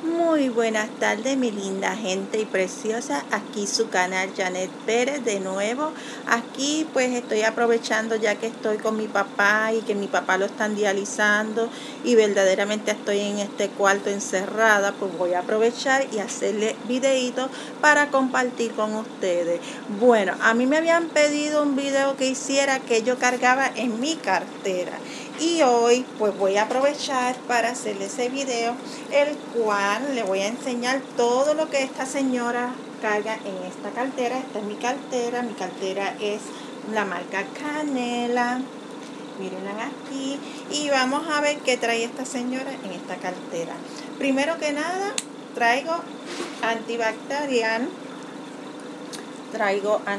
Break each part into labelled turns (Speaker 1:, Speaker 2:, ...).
Speaker 1: Muy buenas tardes, mi linda gente y preciosa. Aquí su canal Janet Pérez de nuevo. Aquí pues estoy aprovechando ya que estoy con mi papá y que mi papá lo están dializando y verdaderamente estoy en este cuarto encerrada, pues voy a aprovechar y hacerle videitos para compartir con ustedes. Bueno, a mí me habían pedido un video que hiciera que yo cargaba en mi cartera. Y hoy pues voy a aprovechar para hacerle ese video, el cual le voy a enseñar todo lo que esta señora carga en esta cartera. Esta es mi cartera es la marca Canela, mírenla aquí, y vamos a ver qué trae esta señora en esta cartera. Primero que nada, traigo antibacterial, traigo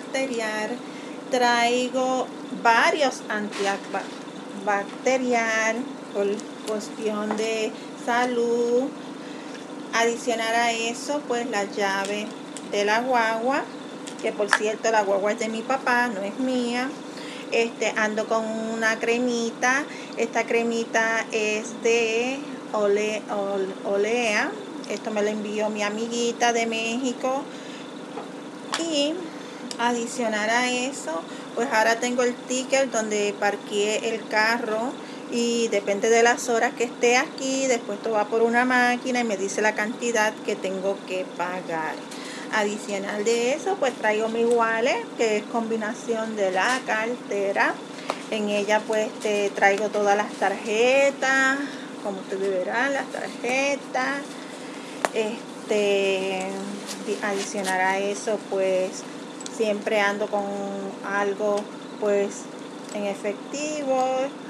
Speaker 1: varios antibacterial por cuestión de salud. Adicional a eso, pues la llave de la guagua, que por cierto la guagua es de mi papá, no es mía. Ando con una cremita. Esta cremita es de Olea. Esto me lo envió mi amiguita de México. Y adicional a eso, pues ahora tengo el ticket donde parqué el carro y depende de las horas que esté aquí, después esto va por una máquina y me dice la cantidad que tengo que pagar. Adicional de eso, pues traigo mi wallet, que es combinación de la cartera. En ella pues traigo todas las tarjetas, como ustedes verán, las tarjetas. Adicional a eso, pues siempre ando con algo pues en efectivo.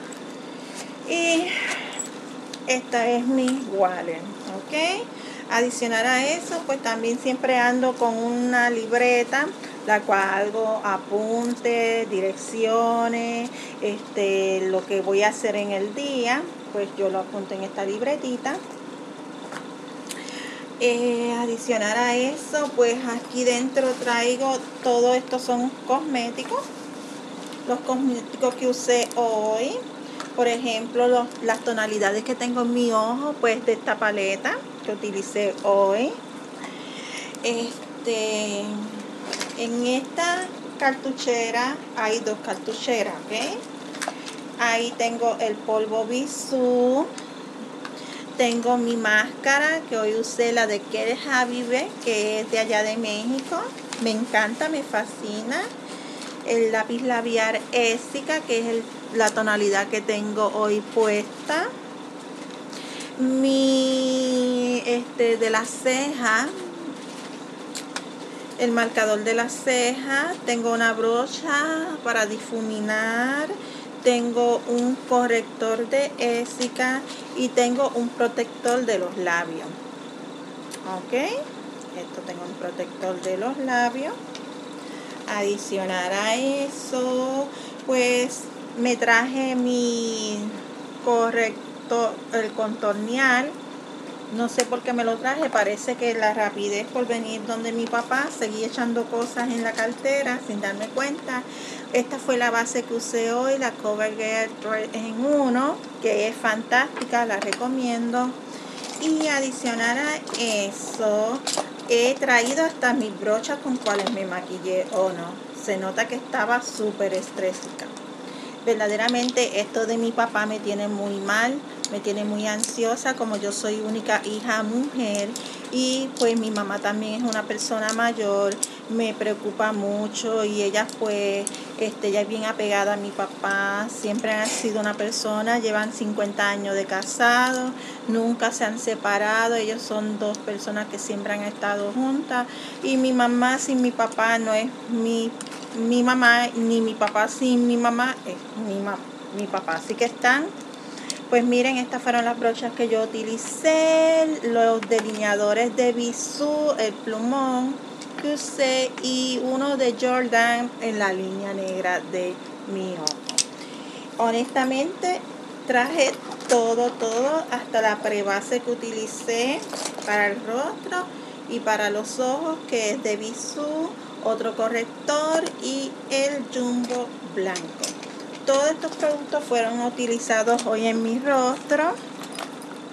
Speaker 1: Y esta es mi wallet, ok. Adicional a eso, pues también siempre ando con una libreta, la cual hago apuntes, direcciones, lo que voy a hacer en el día, pues yo lo apunto en esta libretita. Adicional a eso, pues aquí dentro traigo, todo esto son cosméticos, los cosméticos que usé hoy. Por ejemplo, las tonalidades que tengo en mi ojo, pues de esta paleta que utilicé hoy. En esta cartuchera hay dos cartucheras, ¿ok? Ahí tengo el polvo Bisú. Tengo mi máscara, que hoy usé la de Kere Habibe, que es de allá de México. Me encanta, me fascina. El lápiz labial Ésica, que es la tonalidad que tengo hoy puesta. De la ceja, el marcador de la ceja. Tengo una brocha para difuminar. Tengo un corrector de Ésica y tengo un protector de los labios. Ok, tengo un protector de los labios. Adicional a eso, pues me traje mi corrector, el contorneal. No sé por qué me lo traje, parece que la rapidez por venir donde mi papá, seguí echando cosas en la cartera sin darme cuenta. Esta fue la base que usé hoy, la CoverGirl 3 en 1, que es fantástica, la recomiendo. Y adicional a eso, he traído hasta mis brochas con cuales me maquillé o no. Se nota que estaba súper estrésica. Verdaderamente esto de mi papá me tiene muy mal, me tiene muy ansiosa, como yo soy única hija mujer y pues mi mamá también es una persona mayor, me preocupa mucho y ella pues ella es bien apegada a mi papá, siempre han sido una persona, llevan 50 años de casado, nunca se han separado, ellos son dos personas que siempre han estado juntas y mi mamá sin mi papá no es mi mamá, ni mi papá sin mi mamá es mi papá. Así que están, pues miren, estas fueron las brochas que yo utilicé, los delineadores de Bisú, el plumón que usé y uno de Jordan en la línea negra de mi ojo. Honestamente traje todo, hasta la prebase que utilicé para el rostro y para los ojos, que es de Bisú, otro corrector y el jumbo blanco. Todos estos productos fueron utilizados hoy en mi rostro.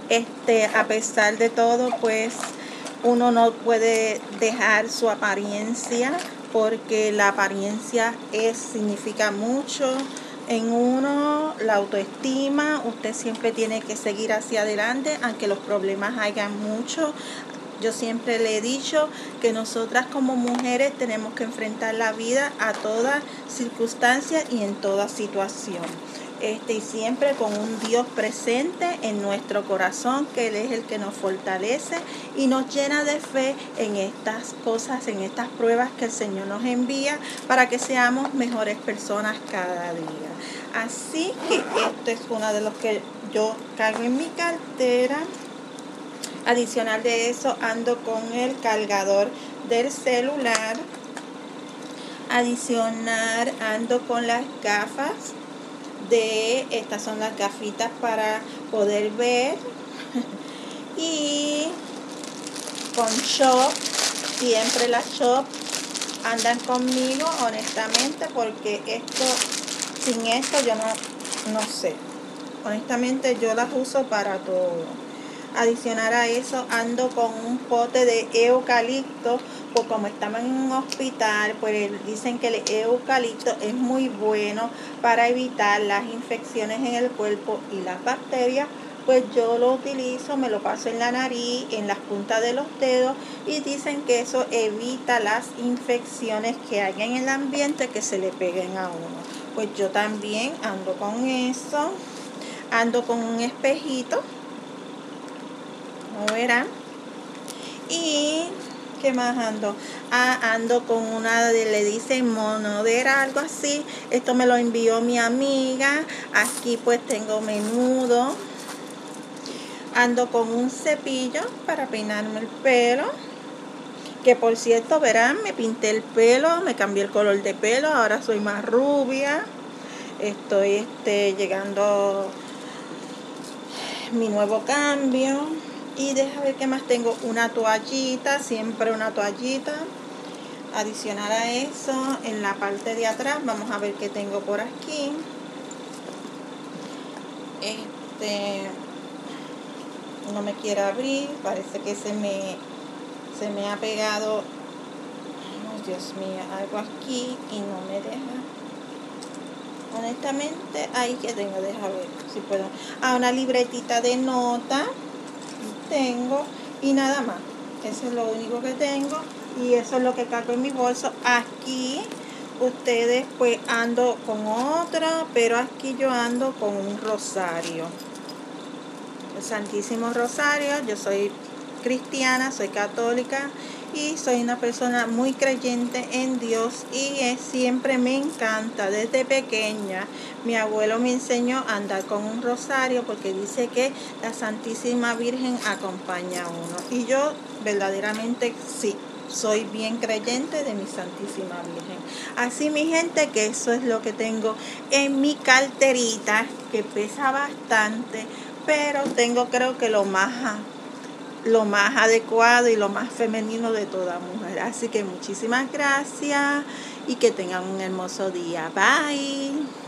Speaker 1: A pesar de todo, pues uno no puede dejar su apariencia, porque la apariencia significa mucho en uno, la autoestima. Usted siempre tiene que seguir hacia adelante, aunque los problemas hayan mucho. Yo siempre le he dicho que nosotras como mujeres tenemos que enfrentar la vida a toda circunstancia y en toda situación. Y siempre con un Dios presente en nuestro corazón, que Él es el que nos fortalece y nos llena de fe en estas cosas, en estas pruebas que el Señor nos envía para que seamos mejores personas cada día. Así que esto es uno de los que yo cargo en mi cartera. Adicional de eso, ando con el cargador del celular. Adicional, ando con las gafas estas son las gafitas para poder ver. Y con shop, siempre las shop andan conmigo, honestamente, porque sin esto yo no sé. Honestamente yo las uso para todo. Adicional a eso, ando con un pote de eucalipto, pues como estamos en un hospital, pues dicen que el eucalipto es muy bueno para evitar las infecciones en el cuerpo y las bacterias. Pues yo lo utilizo, me lo paso en la nariz, en las puntas de los dedos, y dicen que eso evita las infecciones que hay en el ambiente que se le peguen a uno. Pues yo también ando con eso. Ando con un espejito, como verán. Y ¿qué más ando? Ando con una le dicen monodera, algo así. Esto me lo envió mi amiga. Aquí pues tengo menudo. Ando con un cepillo para peinarme el pelo, que por cierto, verán, me pinté el pelo, me cambié el color de pelo, ahora soy más rubia. Estoy llegando mi nuevo cambio. Y deja ver qué más tengo. Una toallita, siempre una toallita. Adicional a eso, en la parte de atrás, vamos a ver qué tengo por aquí. No me quiere abrir, parece que se me ha pegado, oh, Dios mío, algo aquí y no me deja. Honestamente, ahí que tengo, deja ver si puedo. Una libretita de nota tengo y nada más. Eso es lo único que tengo y eso es lo que cargo en mi bolso. Aquí ustedes pues ando con otra, pero aquí yo ando con un rosario, el Santísimo Rosario. Yo soy cristiana, soy católica y soy una persona muy creyente en Dios, y siempre me encanta. Desde pequeña mi abuelo me enseñó a andar con un rosario, porque dice que la Santísima Virgen acompaña a uno, y yo verdaderamente sí, soy bien creyente de mi Santísima Virgen. Así, mi gente, que eso es lo que tengo en mi carterita, que pesa bastante, pero tengo, creo que lo más adecuado y lo más femenino de toda mujer. Así que muchísimas gracias y que tengan un hermoso día. Bye.